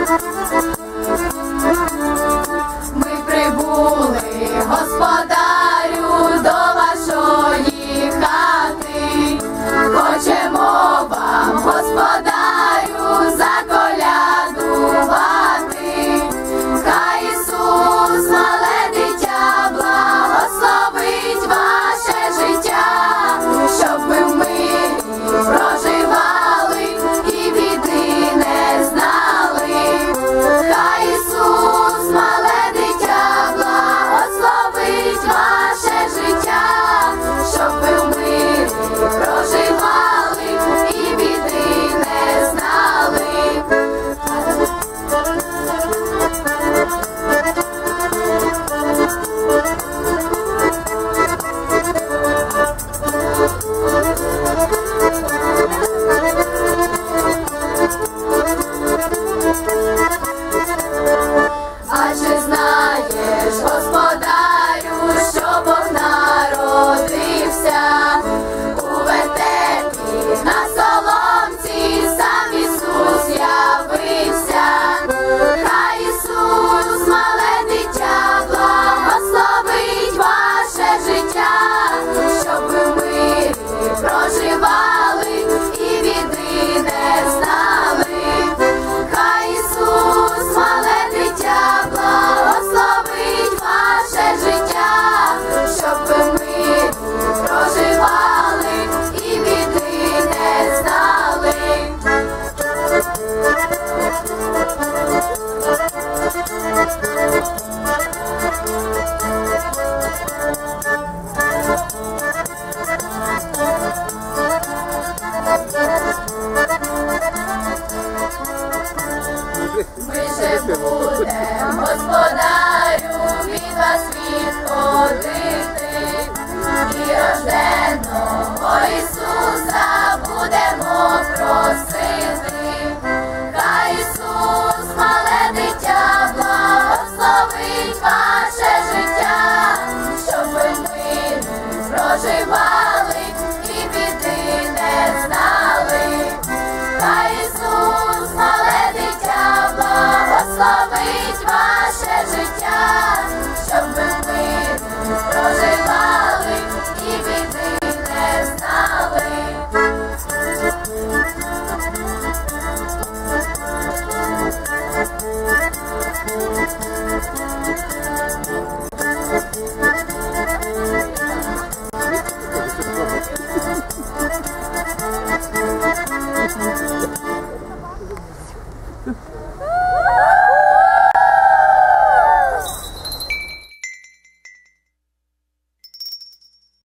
Ми прибули, господарю, до вашої хати. Хочемо вам, господарю, заколядувати. Хай Ісус, мале дитя, благословить ваше життя, щоб ви в мирі проживали і біди не знали. Хай Ісус, мале дитя, благословить ваше життя, щоб ви в мирі проживали і біди не знали. А чи знаєш, господарю, що Бог народився у вертепі на соломці, сам Ісус явився. Хай Ісус, мале дитя, благословить ваше життя, щоб ви в мирі проживали і біди не знали. Хай Ісус, мале дитя, благословить ваше життя, щоб ви в мирі проживали і біди не знали. Ми же будем, господарю, від вас відходити, і рожденого Ісуса будемо просити. Хай Ісус, мале дитя, благословить ваше життя, щоб ви в мирі проживали і біди не знали. Хай Ісус, мале дитя, благословить ваше життя, щоб ви в мирі проживали і біди не знали.